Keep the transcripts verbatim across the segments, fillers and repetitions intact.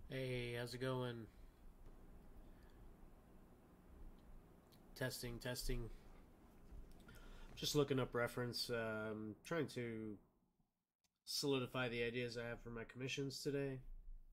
Hey, how's it going? Testing, testing. Just looking up reference. Um, trying to solidify the ideas I have for my commissions today.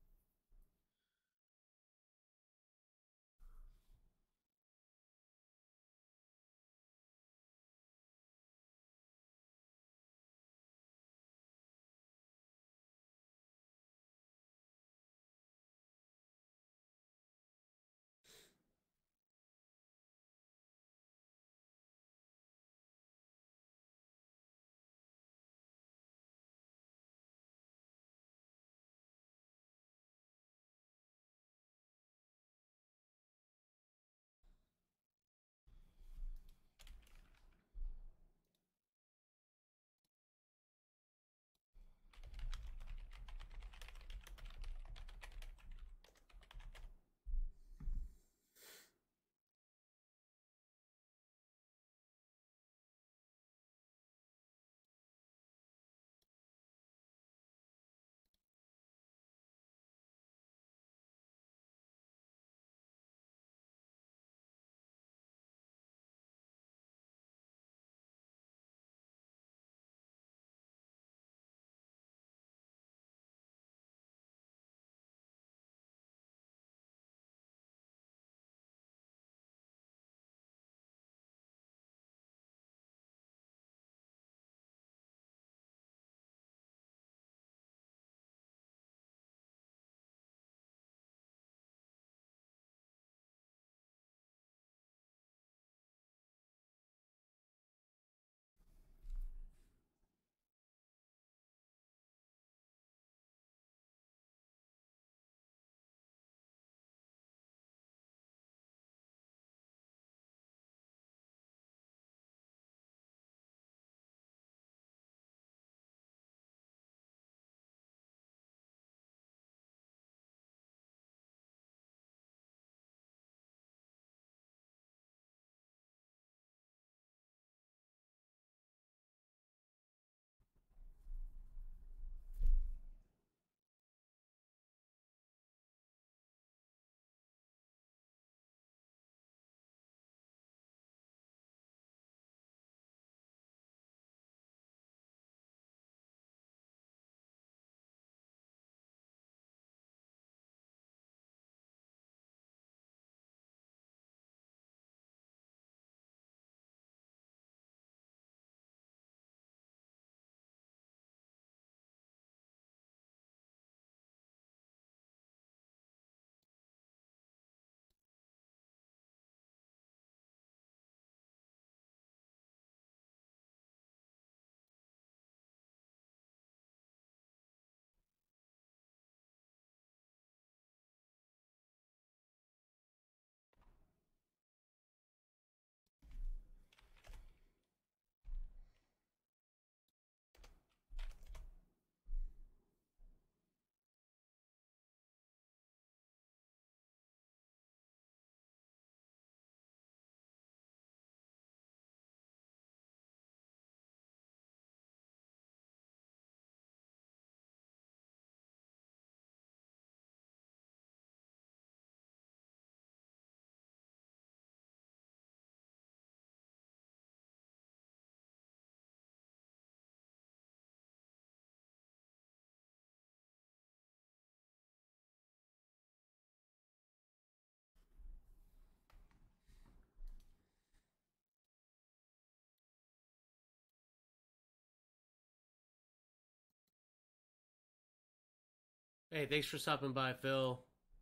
Hey, thanks for stopping by, Phil.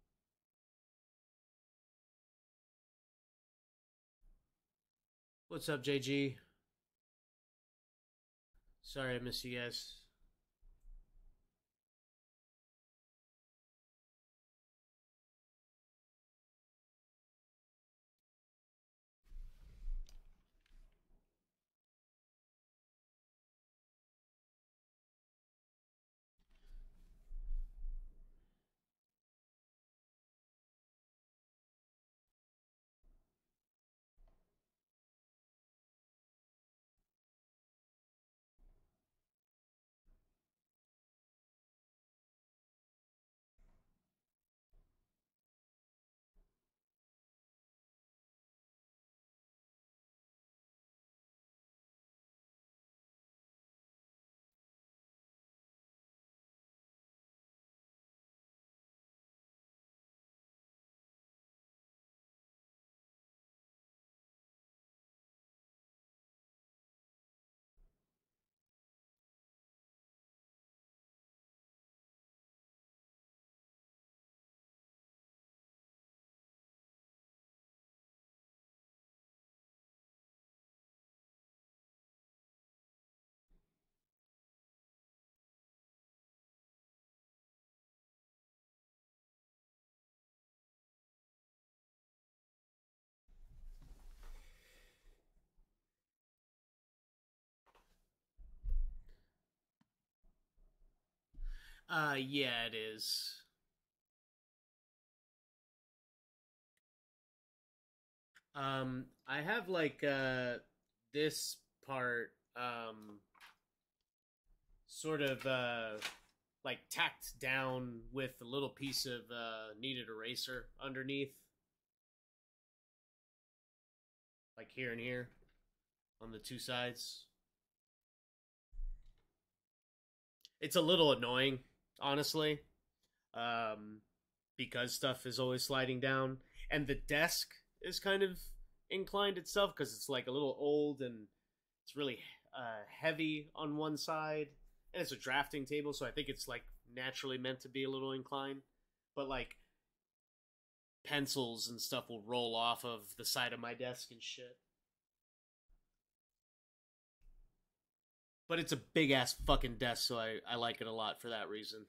What's up, J G? Sorry I missed you guys. Uh, yeah, it is. Um, I have like uh this part um sort of uh like tacked down with a little piece of uh kneaded eraser underneath, like here and here on the two sides. It's a little annoying, honestly, um, because stuff is always sliding down, and the desk is kind of inclined itself because it's like a little old and it's really uh, heavy on one side, and it's a drafting table, so I think it's like naturally meant to be a little inclined. But like pencils and stuff will roll off of the side of my desk and shit. But it's a big ass fucking desk, so I, I like it a lot for that reason.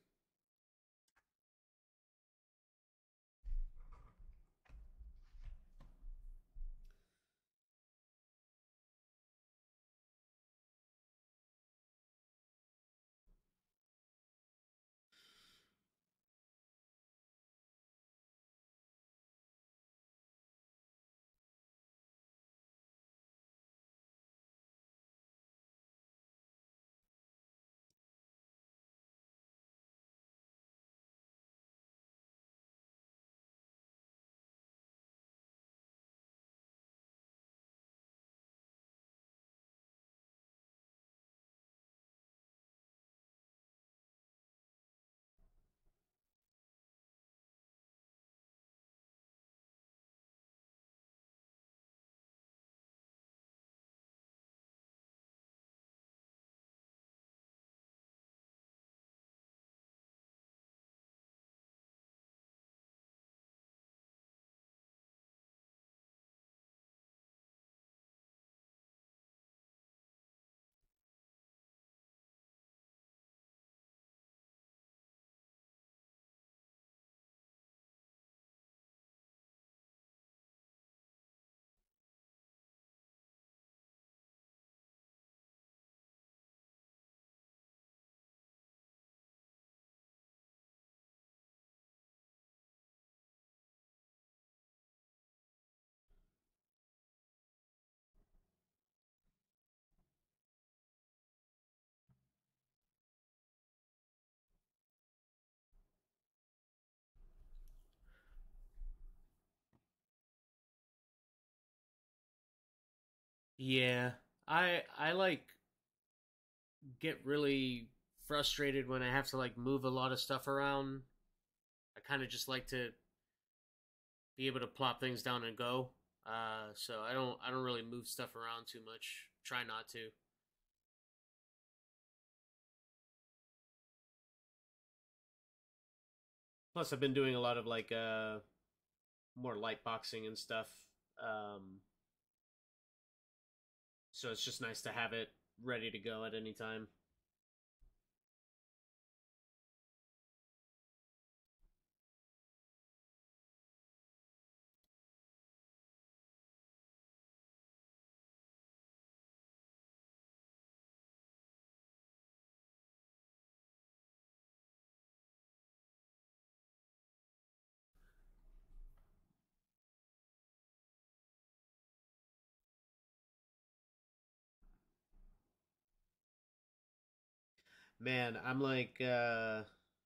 Yeah, I I like get really frustrated when I have to like move a lot of stuff around. I kind of just like to be able to plop things down and go. Uh, so I don't I don't really move stuff around too much. Try not to. Plus, I've been doing a lot of like uh more light boxing and stuff. Um, so it's just nice to have it ready to go at any time. Man, I'm like uh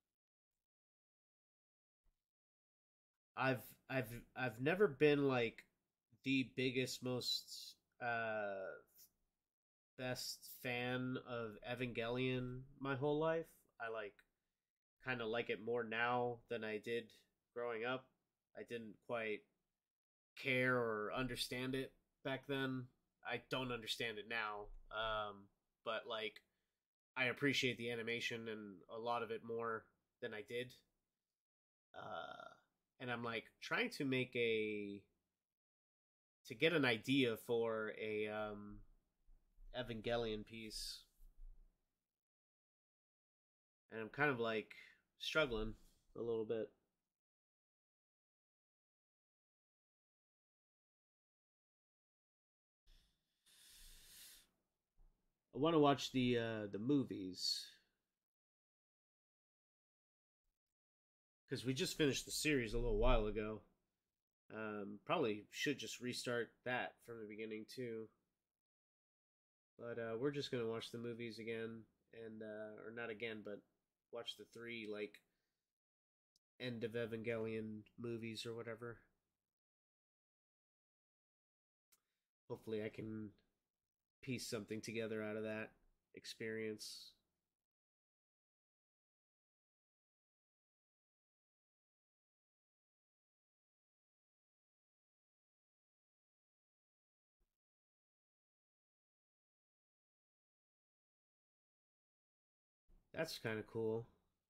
I've I've I've never been like the biggest most uh best fan of Evangelion my whole life. I like kind of like it more now than I did growing up. I didn't quite care or understand it back then. I don't understand it now. Um but like I appreciate the animation and a lot of it more than I did. Uh and I'm like trying to make a to get an idea for a um Evangelion piece, and I'm kind of like struggling a little bit. I want to watch the uh, the movies. because we just finished the series a little while ago. Um, probably should just restart that from the beginning too. But uh, we're just gonna watch the movies again, and uh, or not again, but watch the three like end of Evangelion movies or whatever. Hopefully, I can piece something together out of that experience. That's kind of cool.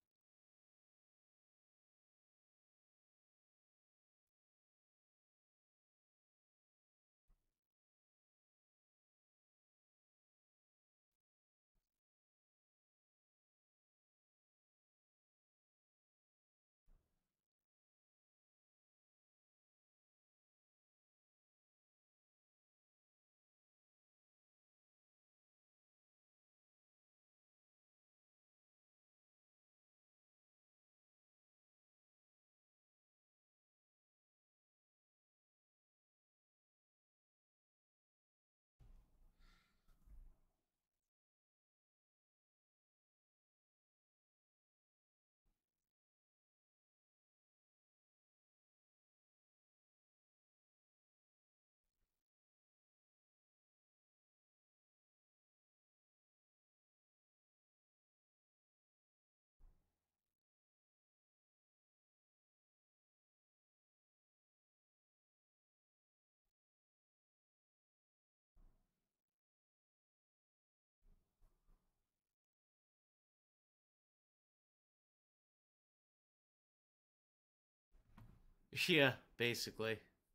Yeah, basically.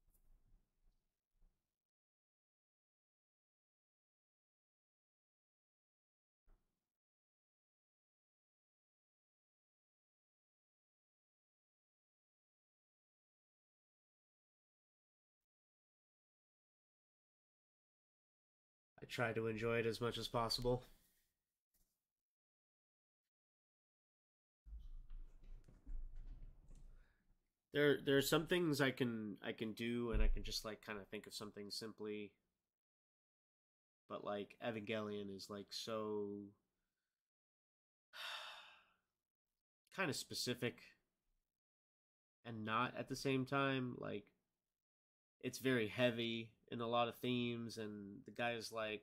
I try to enjoy it as much as possible. There, there are some things I can I can do, and I can just like kind of think of something simply. But like Evangelion is like so kind of specific and not at the same time. Like it's very heavy in a lot of themes, and the guy's like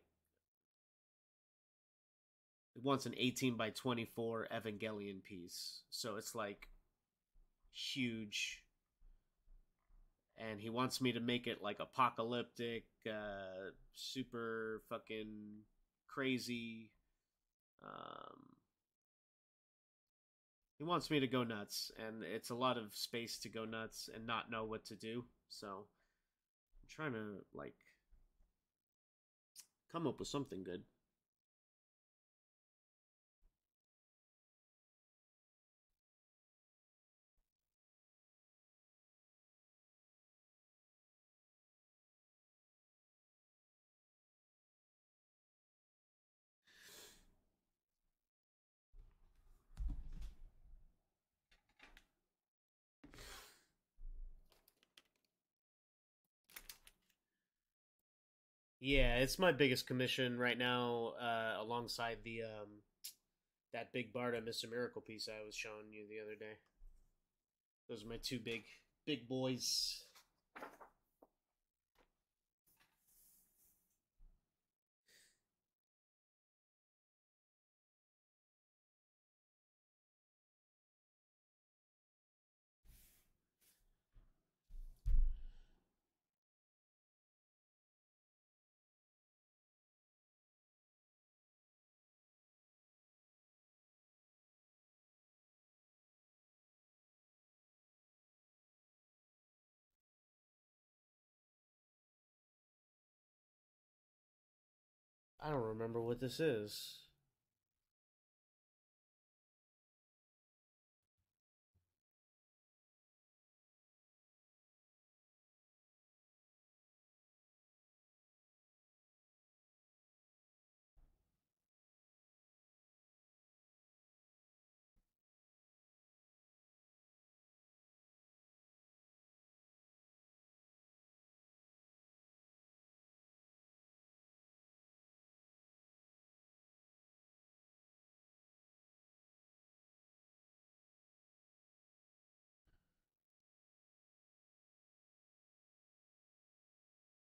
he wants an eighteen by twenty-four Evangelion piece, so it's like huge, and he wants me to make it like apocalyptic, uh, super fucking crazy. Um, he wants me to go nuts, and it's a lot of space to go nuts and not know what to do. So I'm trying to like come up with something good. Yeah, it's my biggest commission right now, uh, alongside the um, that big Barda Mister Miracle piece I was showing you the other day. Those are my two big big boys. I don't remember what this is.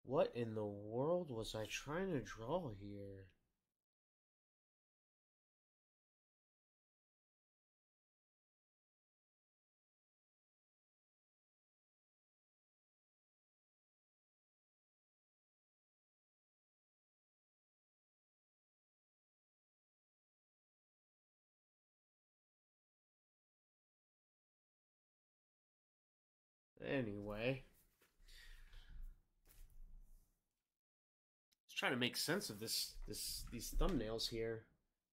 What in the world was I trying to draw here? Anyway, just trying to make sense of this this these thumbnails here.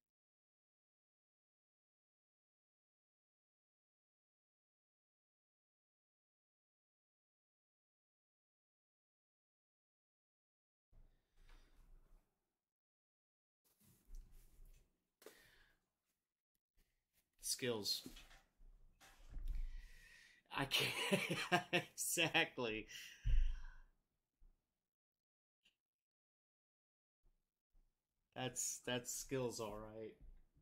Skills. I can't exactly. That's that's skills, all right.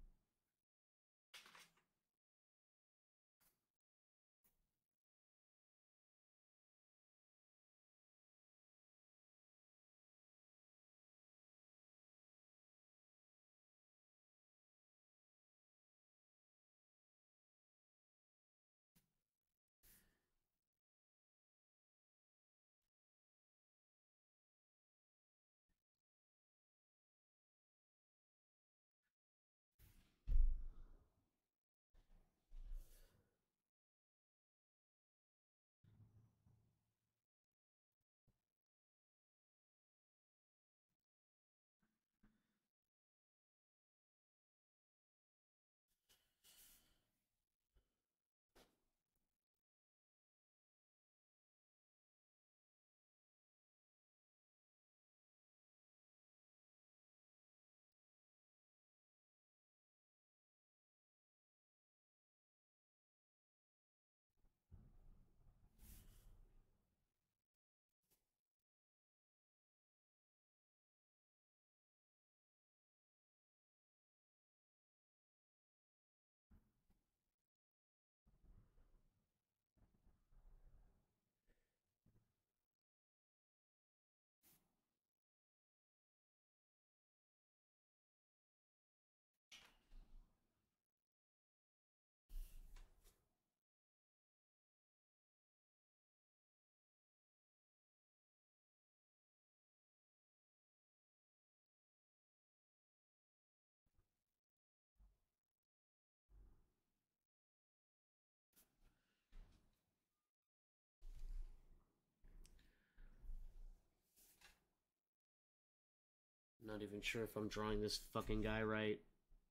Not even sure if I'm drawing this fucking guy right.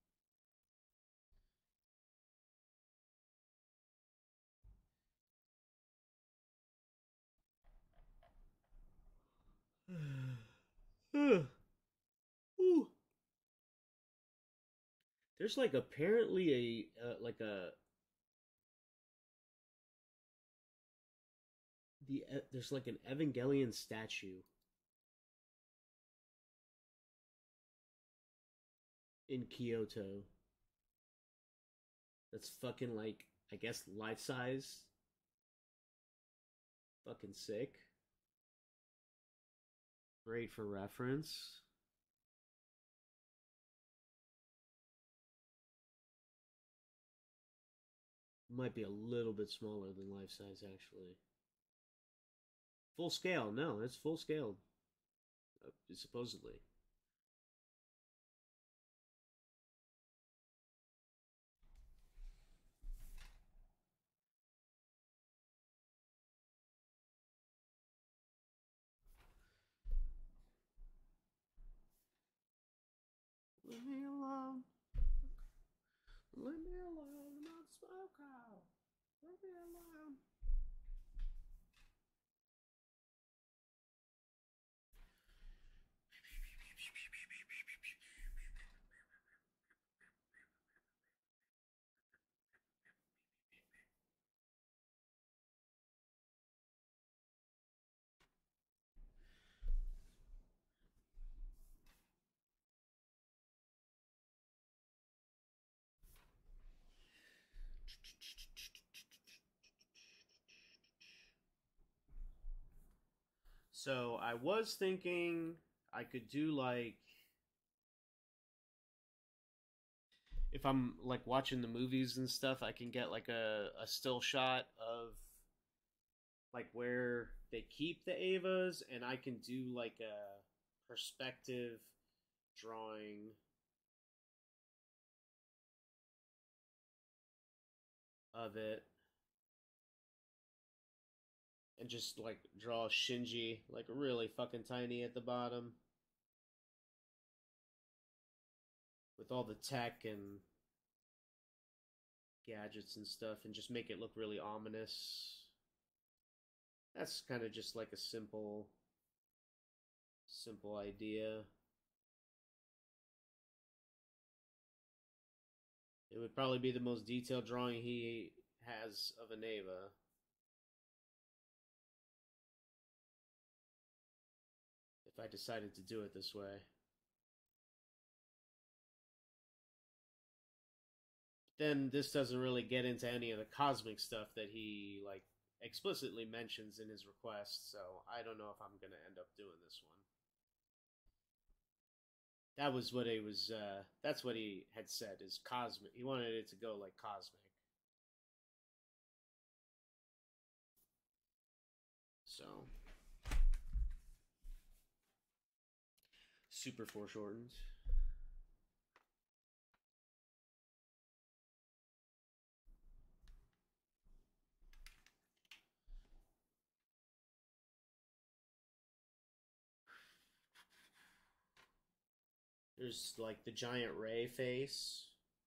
There's like apparently a uh, like a the uh, there's like an Evangelion statue in Kyoto that's fucking like I guess life size. Fucking sick. Great for reference. Might be a little bit smaller than life size actually. Full scale? No, it's full scale. Uh, supposedly. Leave me alone. Leave me alone. I'm not smoke out. Leave me alone. So I was thinking I could do like if I'm like watching the movies and stuff, I can get like a, a still shot of like where they keep the Avas, and I can do like a perspective drawing of it and just like draw Shinji like really fucking tiny at the bottom with all the tech and gadgets and stuff and just make it look really ominous. That's kind of just like a simple simple idea. It would probably be the most detailed drawing he has of an Ava. If I decided to do it this way. Then this doesn't really get into any of the cosmic stuff that he like explicitly mentions in his request, so I don't know if I'm gonna end up doing this one. That was what he was. Uh, that's what he had said is cosmic. He wanted it to go like cosmic. So super foreshortened. There's like the giant ray face.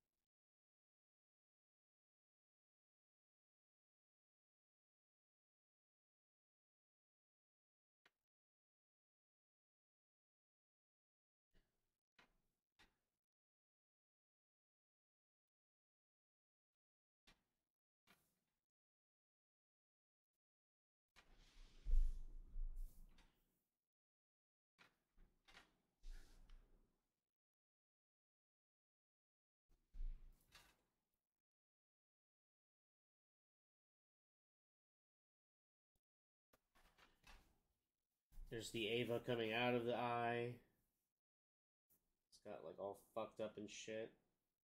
There's the Ava coming out of the eye. It's got like all fucked up and shit.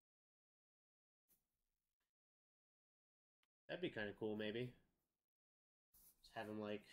That'd be kind of cool, maybe. Just have him like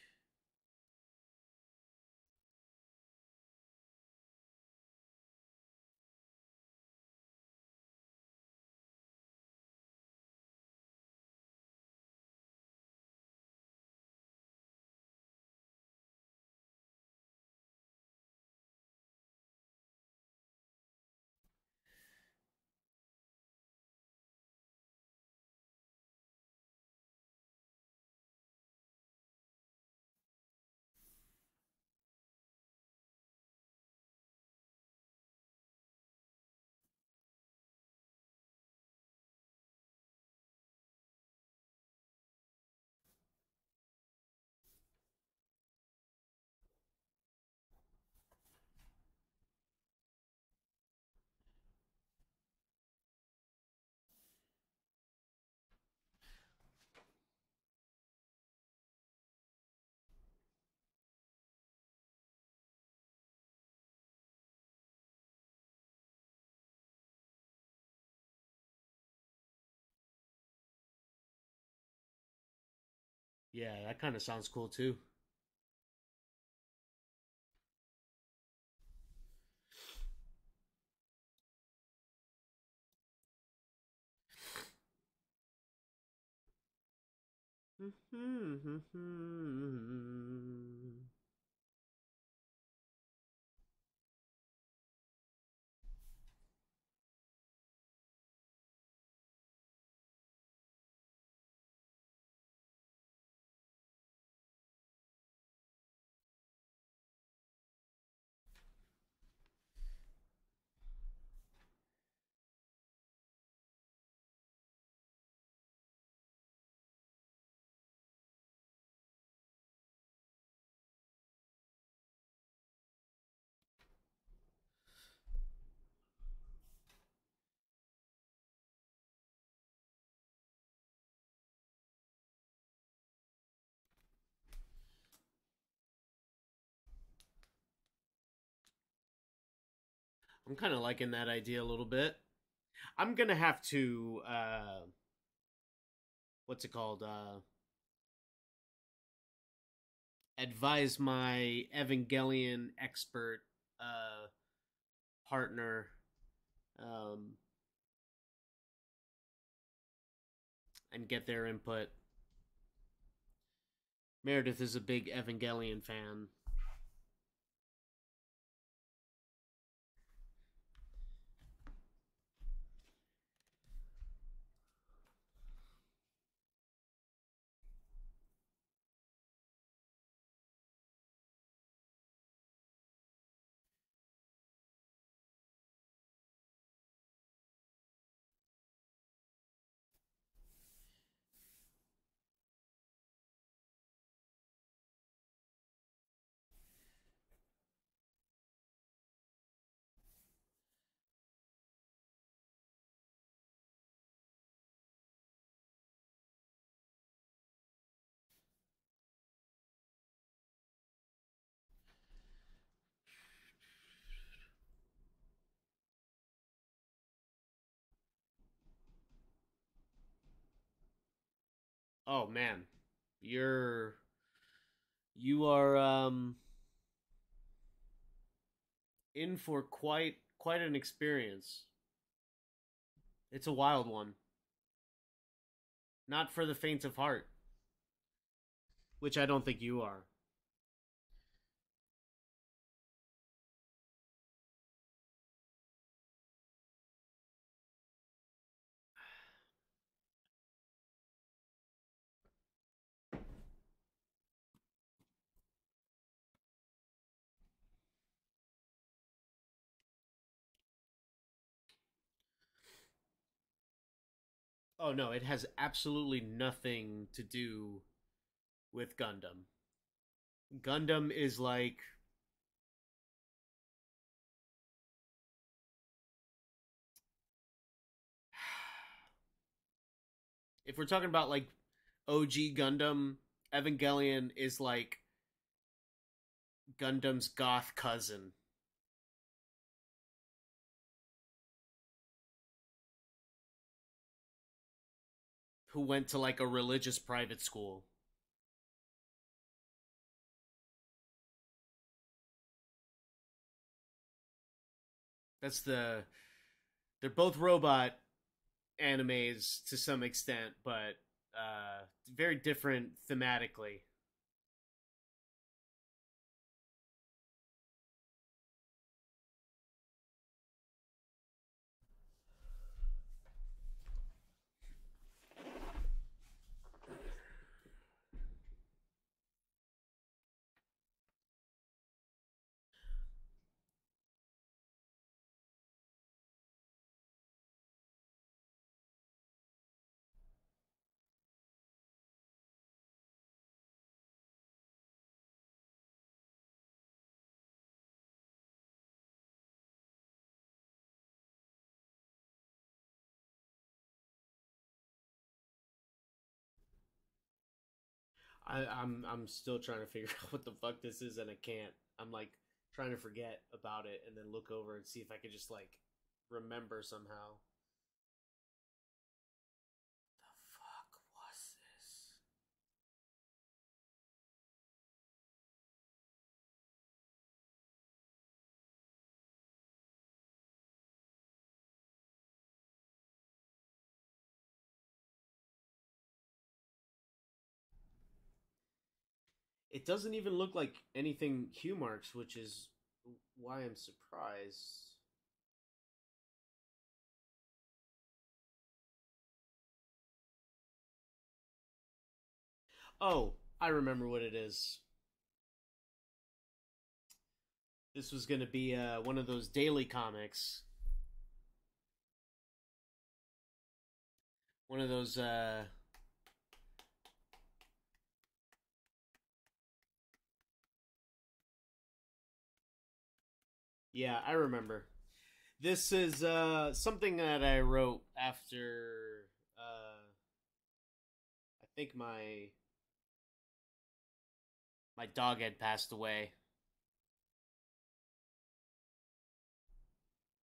yeah, that kind of sounds cool too. I'm kind of liking that idea a little bit. I'm gonna have to uh, what's it called? Uh, advise my Evangelion expert uh, partner um, and get their input. Meredith is a big Evangelion fan. Oh man, you're you are um in for quite quite an experience. It's a wild one, not for the faint of heart, which I don't think you are. Oh no, it has absolutely nothing to do with Gundam. Gundam is like if we're talking about like O G Gundam, Evangelion is like Gundam's goth cousin who went to like a religious private school. That's the they're both robot animes to some extent, but uh very different thematically. I, I'm I'm still trying to figure out what the fuck this is, and I can't. I'm like trying to forget about it, and then look over and see if I could just like remember somehow. The fuck was this? It doesn't even look like anything Hugh marks, which is why I'm surprised. Oh, I remember what it is. This was going to be uh, one of those daily comics. One of those. Uh... Yeah, I remember. This is uh, something that I wrote after. Uh, I think my my dog had passed away.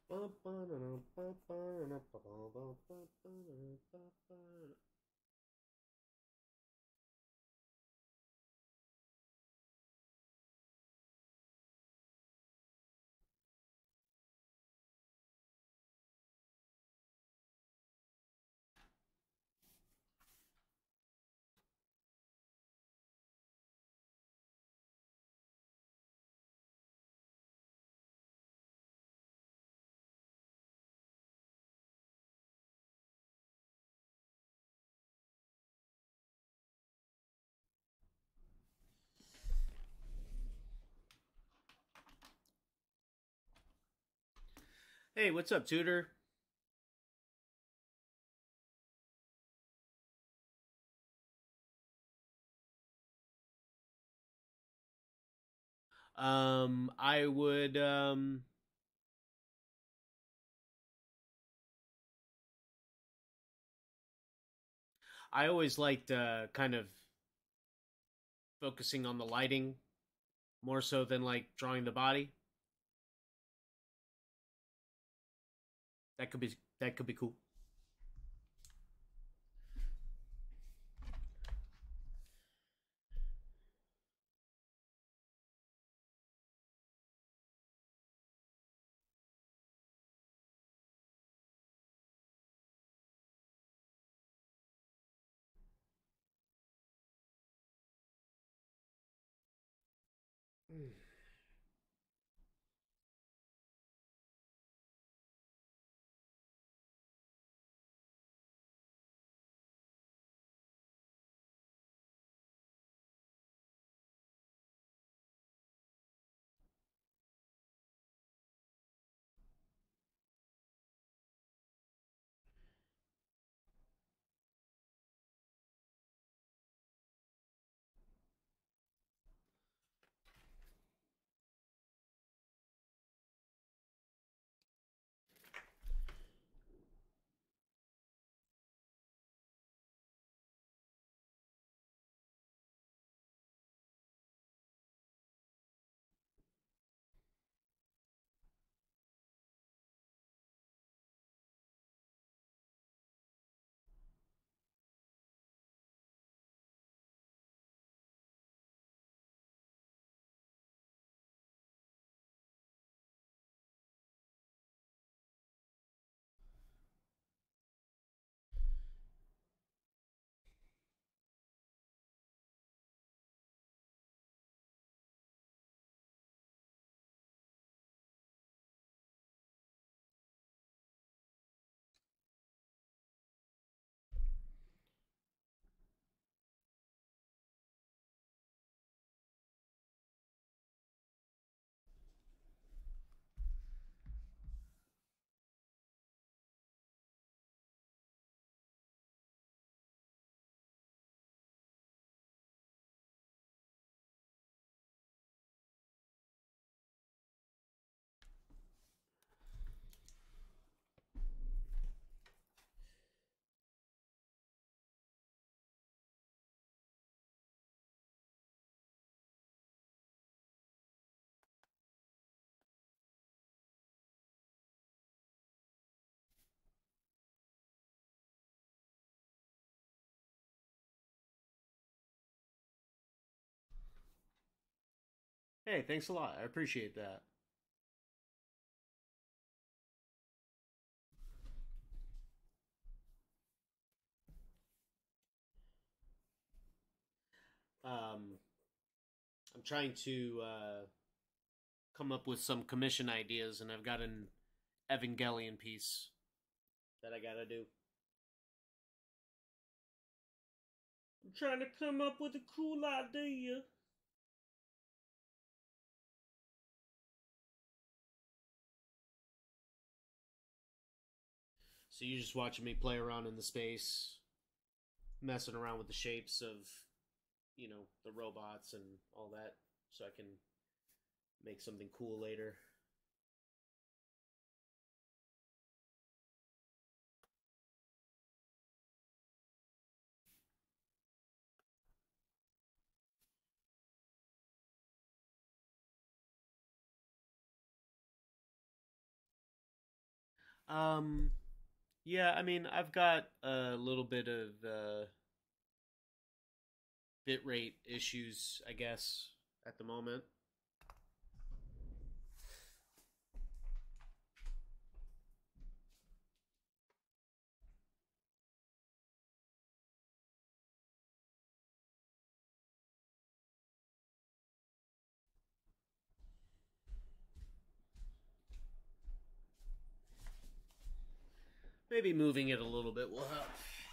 Hey, what's up, Tutor? Um, I would um I always liked uh kind of focusing on the lighting more so than like drawing the body. That could be that could be cool. Hey, thanks a lot. I appreciate that. Um, I'm trying to uh, come up with some commission ideas, and I've got an Evangelion piece that I gotta do. I'm trying to come up with a cool idea. So you're just watching me play around in the space, messing around with the shapes of, you know, the robots and all that, so I can make something cool later. Um, yeah, I mean, I've got a little bit of uh, bitrate issues, I guess, at the moment. Maybe moving it a little bit will help.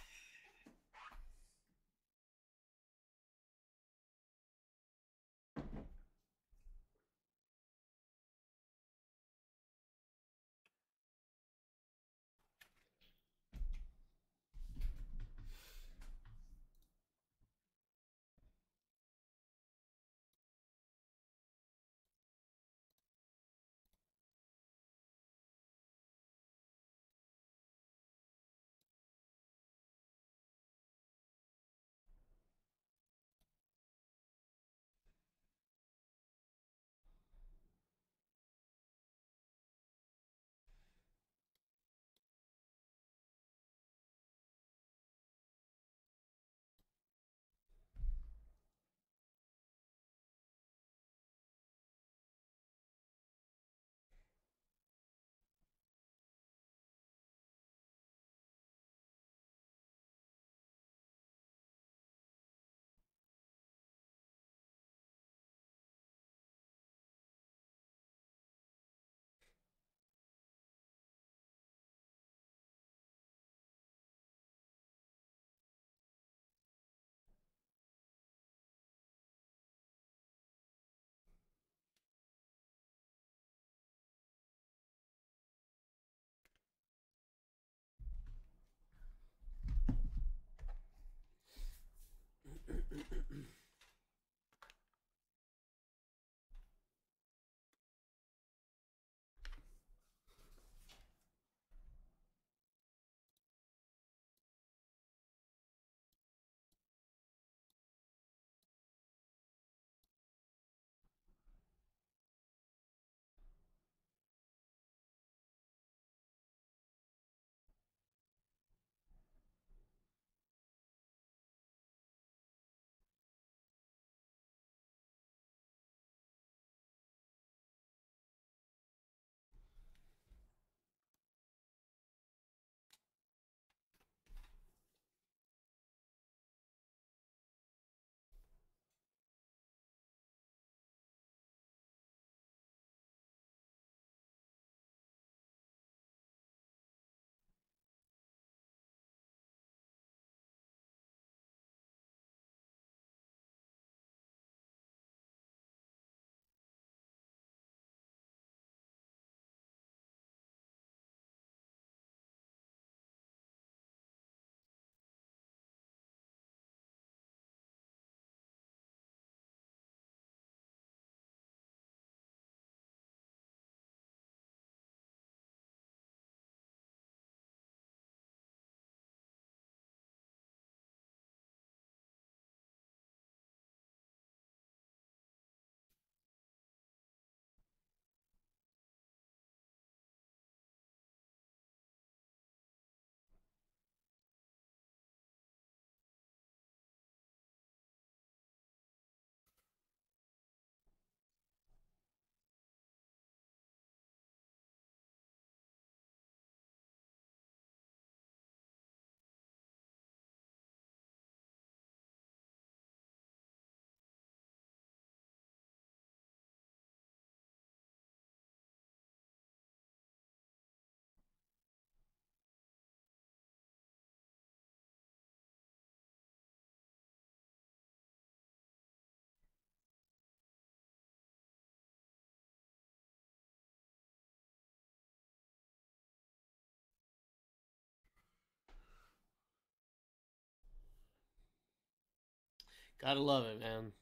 Gotta love it, man.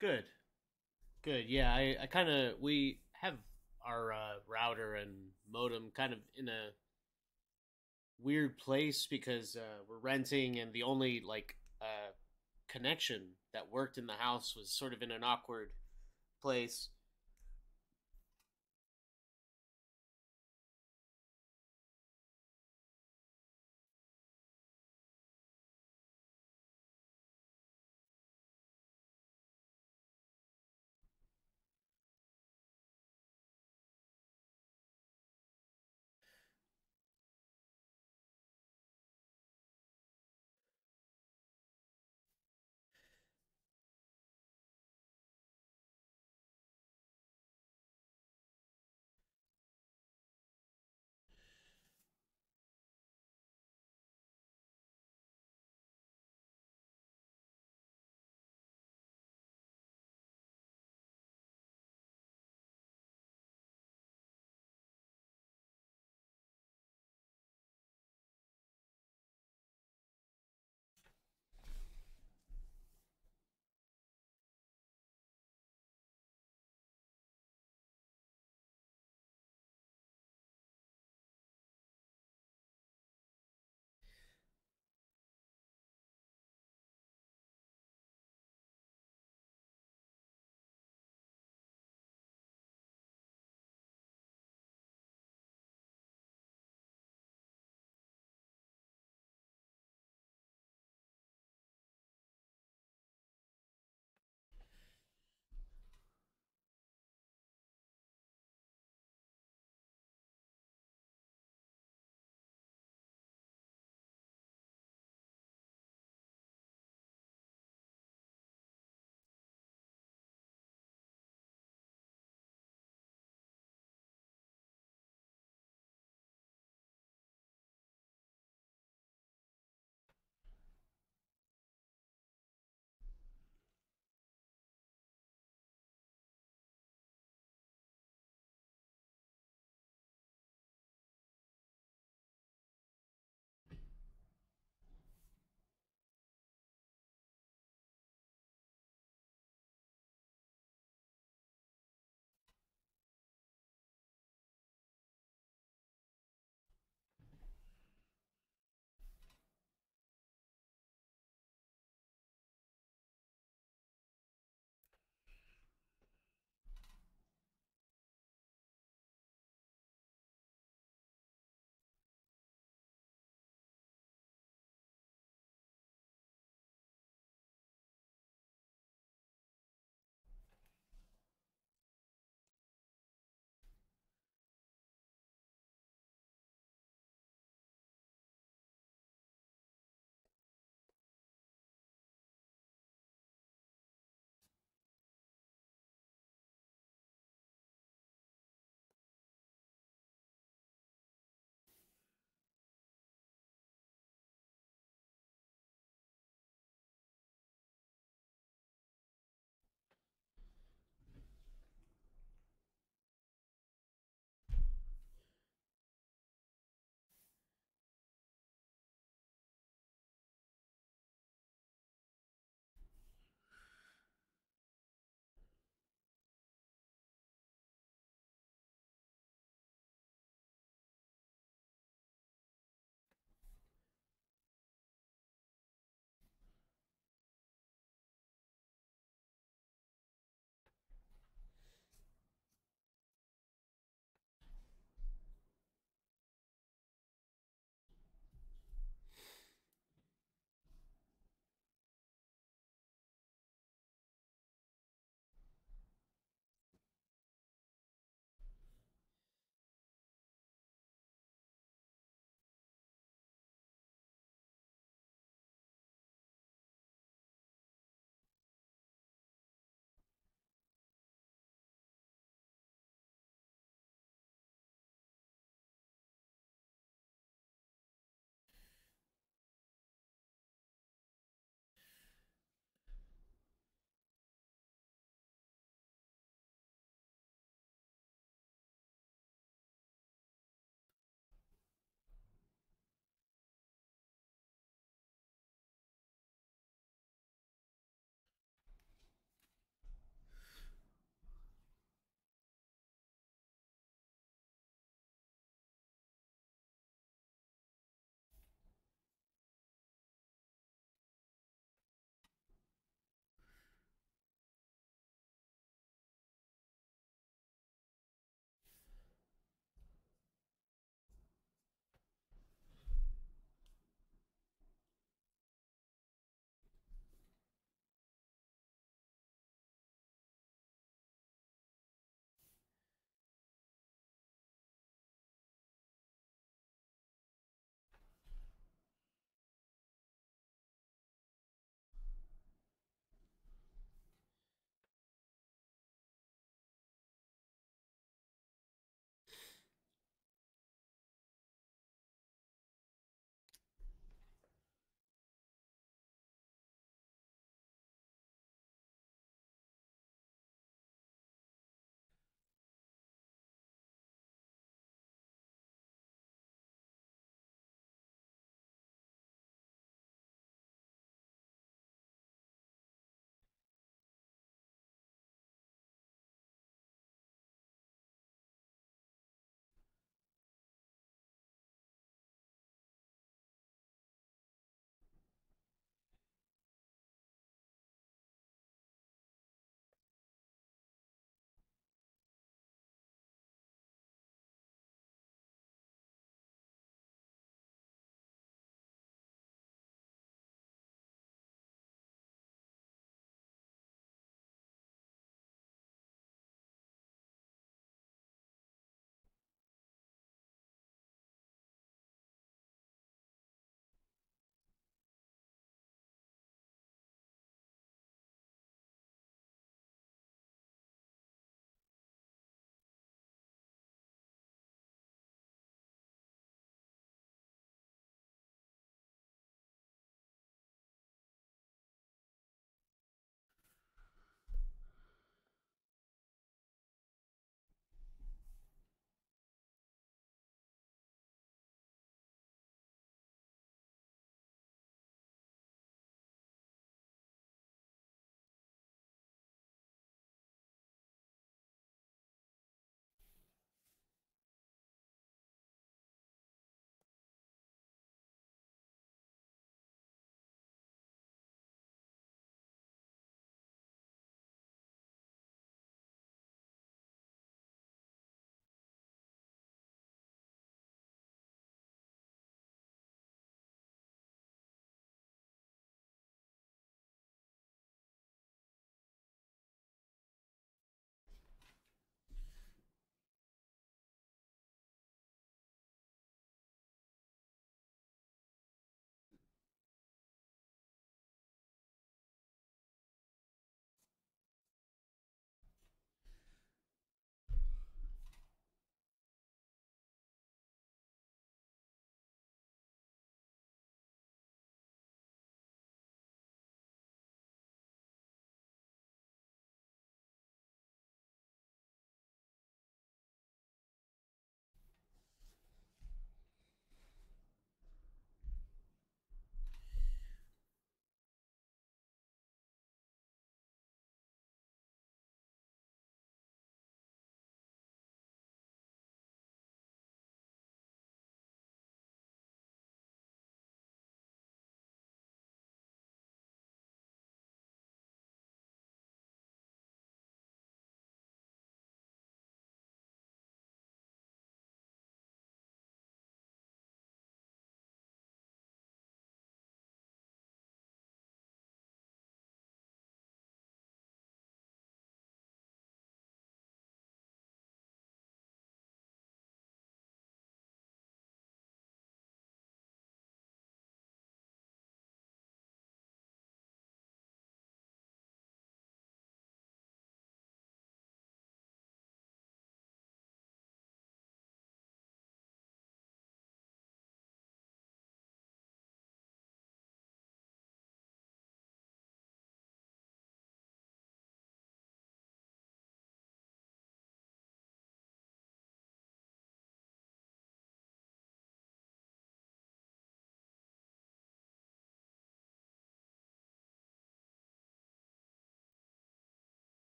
Good. Good. Yeah, I, I kind of we have our uh, router and modem kind of in a weird place because uh, we're renting, and the only like uh, connection that worked in the house was sort of in an awkward place.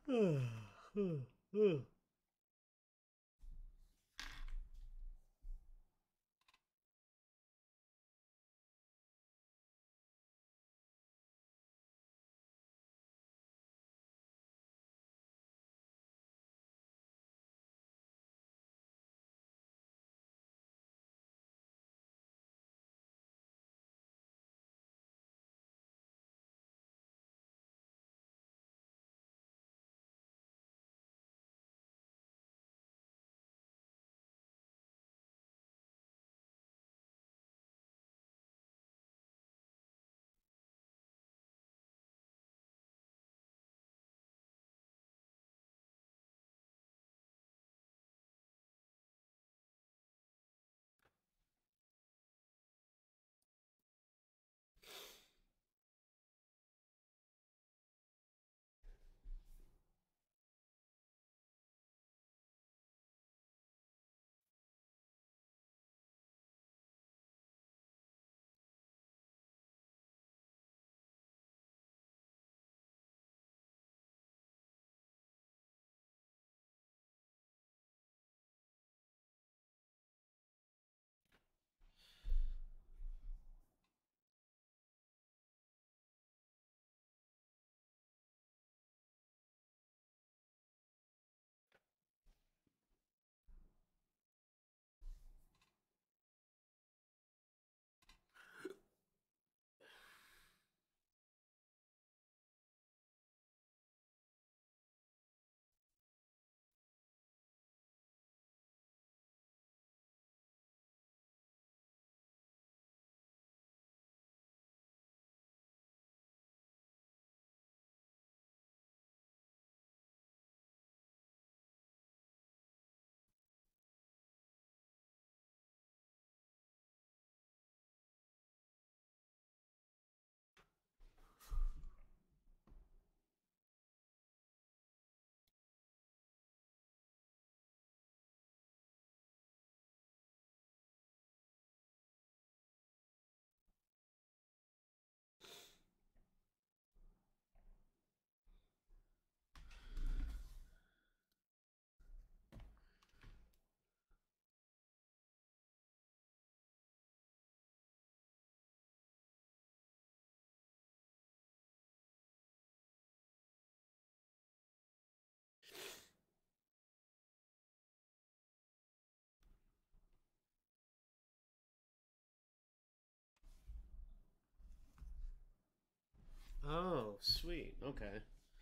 Oh, sweet. Okay.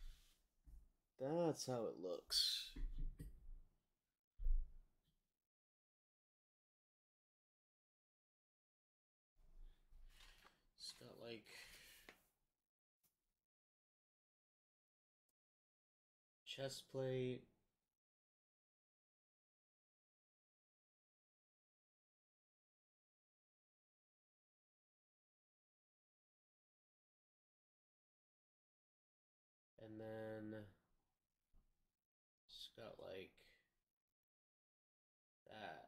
That's how it looks. It's got like chest plate. And then it's got like that.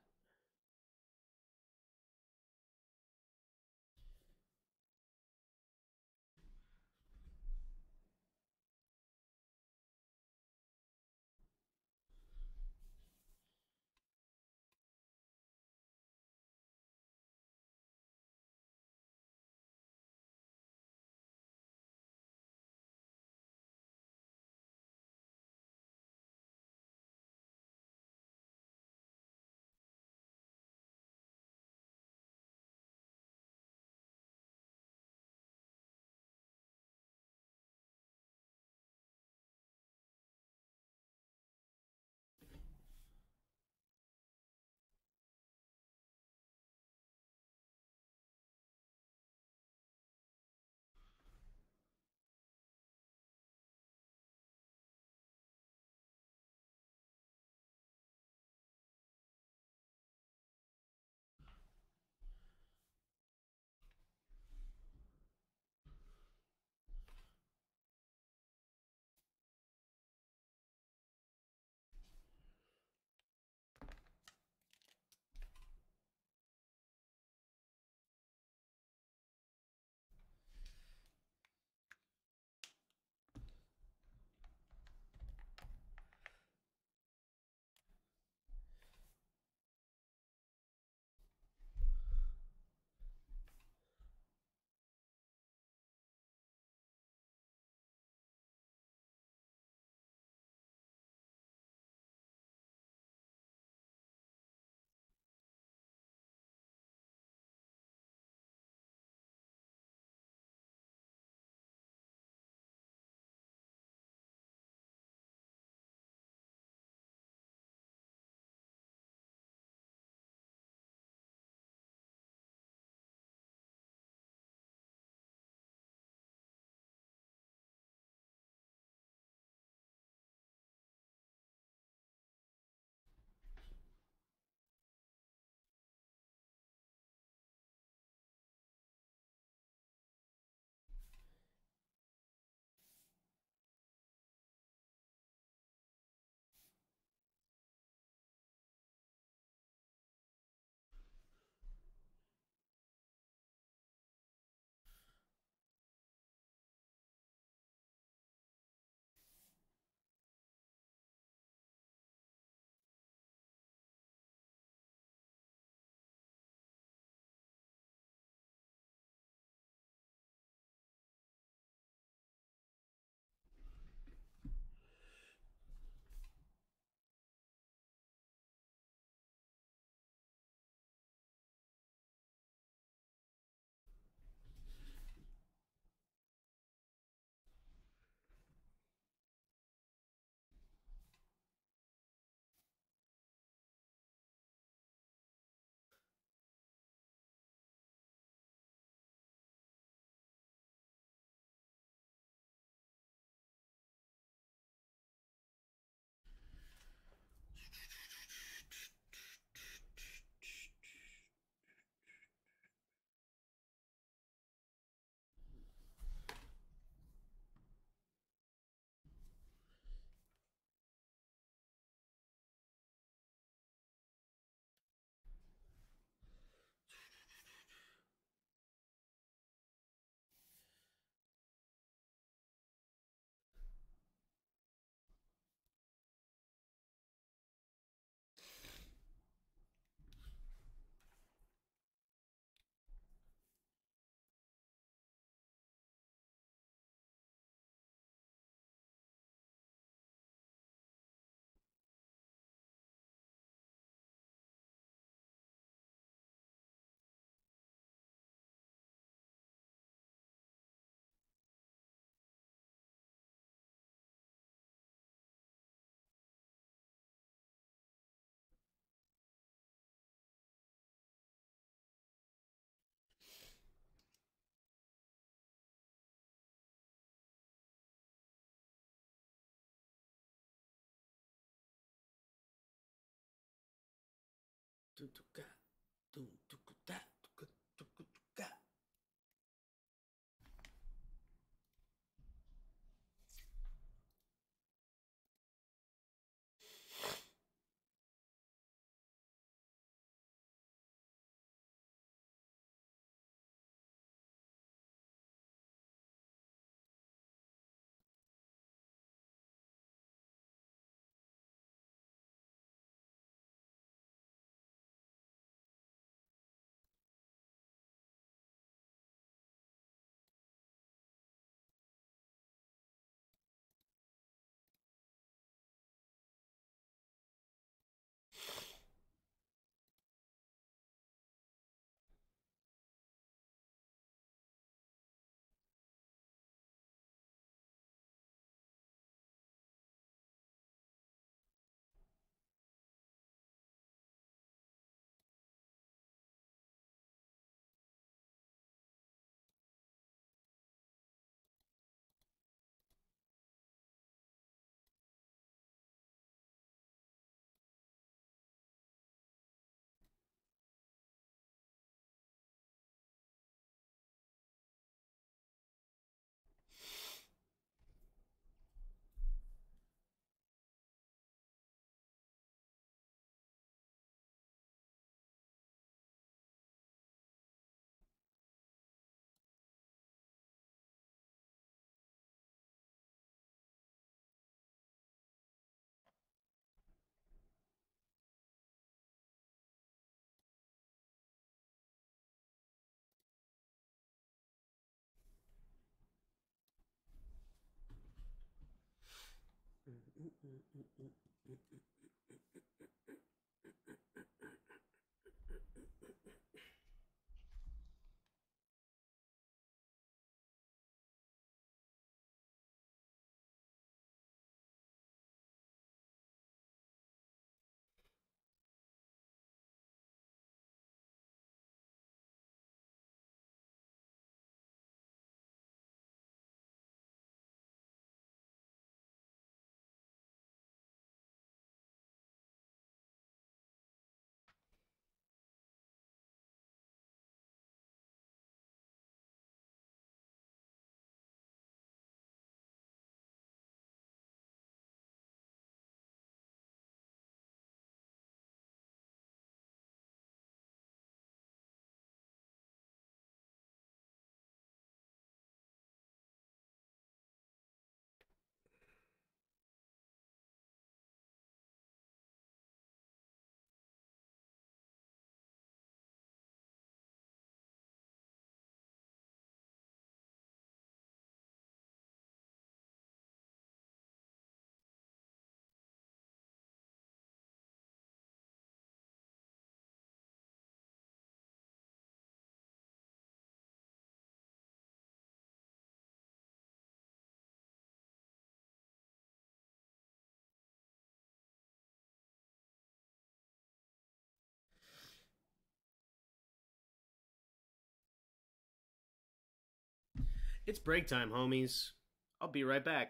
It's break time, homies. I'll be right back.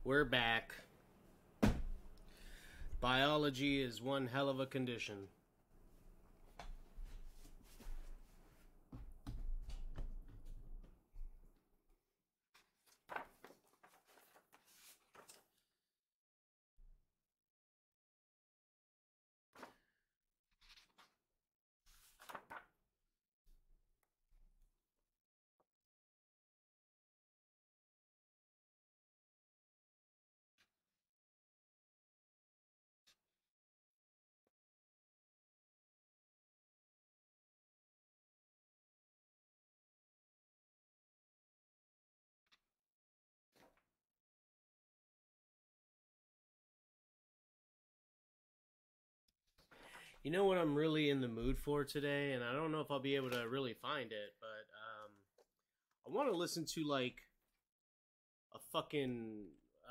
We're back. Biology is one hell of a condition. You know what I'm really in the mood for today, and I don't know if I'll be able to really find it, but um, I want to listen to like a fucking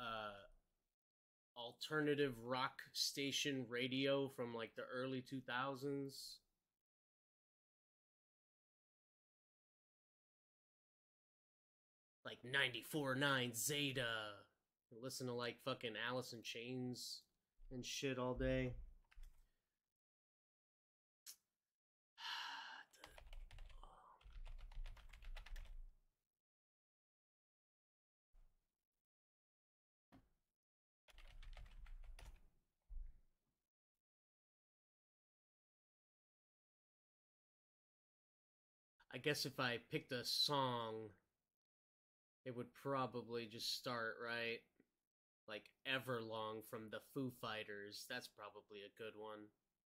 uh, alternative rock station radio from like the early two thousands. Like ninety-four point nine Zeta. Listen to like fucking Alice in Chains and shit all day. I guess if I picked a song, it would probably just start, right? Like Everlong from the Foo Fighters. That's probably a good one.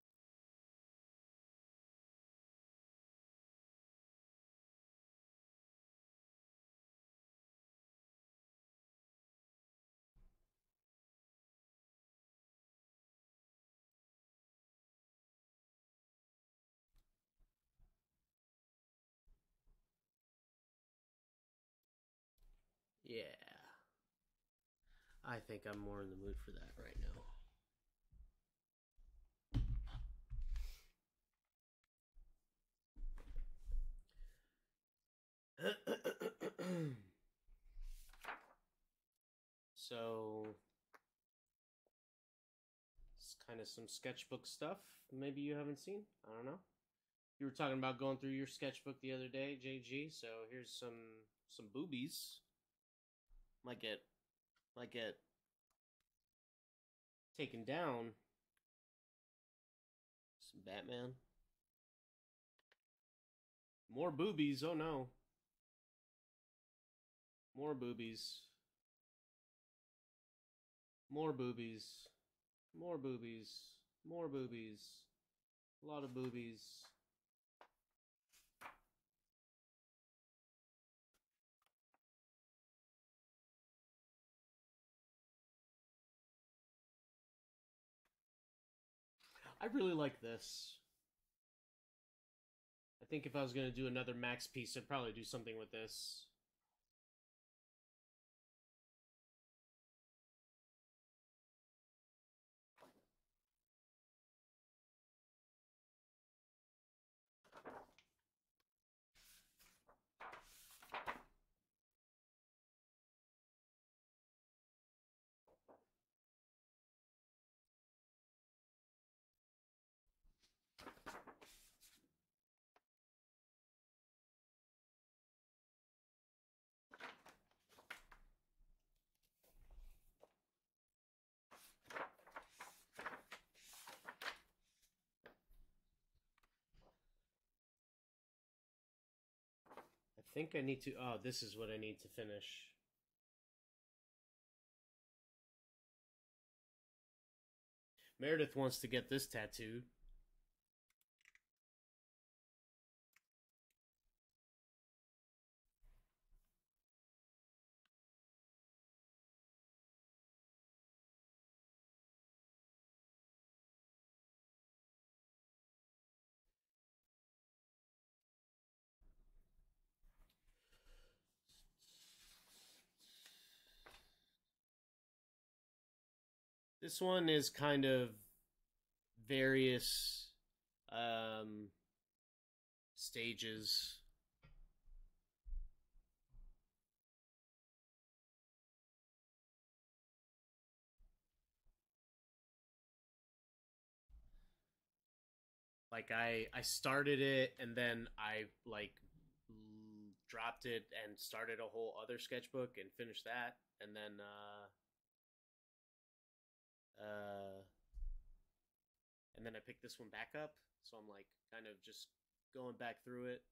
Yeah. I think I'm more in the mood for that right now. So, it's kind of some sketchbook stuff. Maybe you haven't seen. I don't know. You were talking about going through your sketchbook the other day, J G. So here's some some boobies. Might get might get taken down. Some Batman. More boobies. Oh no. More boobies. More boobies. More boobies. More boobies. A lot of boobies. I really like this. I think if I was going to do another Max piece, I'd probably do something with this. I think I need to... Oh, this is what I need to finish. Meredith wants to get this tattooed. This one is kind of various um, stages. Like I I started it and then I like dropped it and started a whole other sketchbook and finished that and then uh uh and then I picked this one back up. So I'm like kind of just going back through it,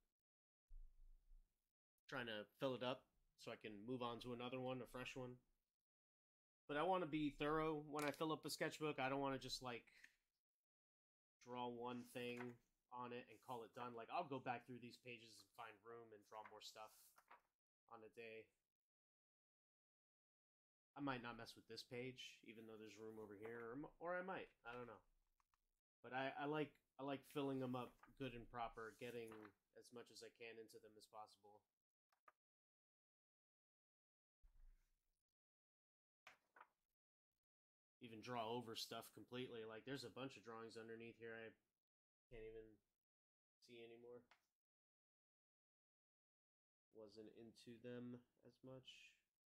trying to fill it up so I can move on to another one, a fresh one. But I want to be thorough when I fill up a sketchbook. I don't want to just like draw one thing on it and call it done. Like I'll go back through these pages and find room and draw more stuff on a day. I might not mess with this page, even though there's room over here, or, or I might. I don't know. But I, I like I like filling them up good and proper, getting as much as I can into them as possible. Even draw over stuff completely. Like there's a bunch of drawings underneath here I can't even see anymore. Wasn't into them as much.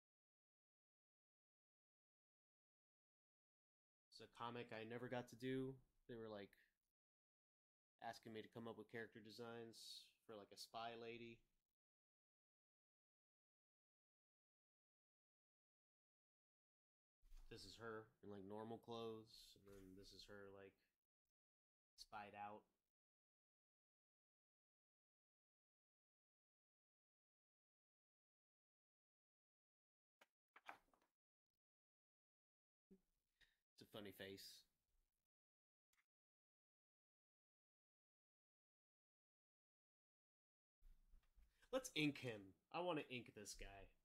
It's a comic I never got to do. They were like asking me to come up with character designs for like a spy lady. This is her in like normal clothes, and then this is her like spied out. It's a funny face. Let's ink him. I want to ink this guy.